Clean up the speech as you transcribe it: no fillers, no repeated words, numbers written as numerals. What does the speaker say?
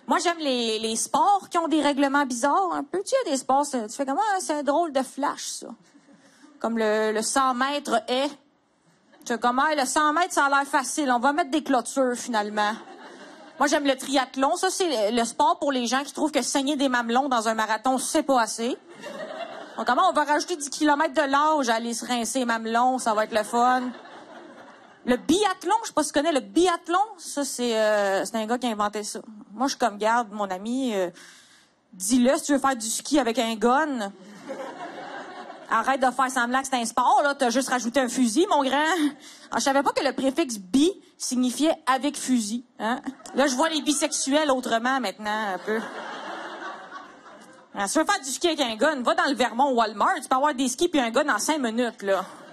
Moi, j'aime les sports qui ont des règlements bizarres un peu. Tu sais, il y a des sports, tu fais comment? C'est un drôle de flash, ça. Comme le 100 mètres est. Tu sais comment? Le 100 mètres, ça a l'air facile. On va mettre des clôtures, finalement. Moi, j'aime le triathlon. Ça, c'est le sport pour les gens qui trouvent que saigner des mamelons dans un marathon, c'est pas assez. Donc, comment on va rajouter 10 km de l'âge à aller se rincer les mamelons? Ça va être le fun. Le biathlon, je sais pas si tu connais le biathlon. Ça, c'est un gars qui a inventé ça. Moi, je suis comme, garde, mon ami, dis-le si tu veux faire du ski avec un gun. Arrête de faire semblant que c'est un sport, là. T'as juste rajouté un fusil, mon grand. Alors, je savais pas que le préfixe bi signifiait avec fusil, hein. Là, je vois les bisexuels autrement, maintenant, un peu. Alors, si tu veux faire du ski avec un gun, va dans le Vermont Walmart. Tu peux avoir des skis puis un gun en 5 minutes, là.